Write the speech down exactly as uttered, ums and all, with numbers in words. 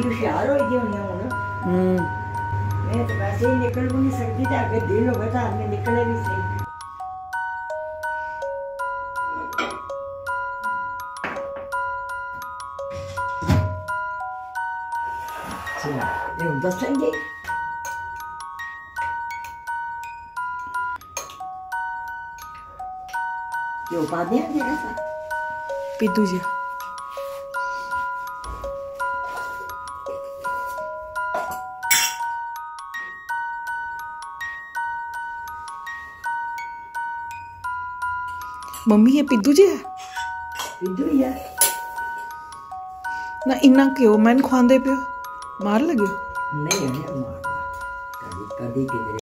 हुशियार होई दी होनी हुन। हम्म मैं तो वैसे ही निकल भी नहीं सकती ते अगे दिल होवे तां आदमी निकले भी सही। ये दसेंगे ये पा दिया जरा सा पीतू जी। मम्मी ये पिद्दू जी है? पिद्दू ही है ना। इन्ना क्यों मैंने खुआंदे पियो? मार लगे? नहीं है मारना कभी कभी किधर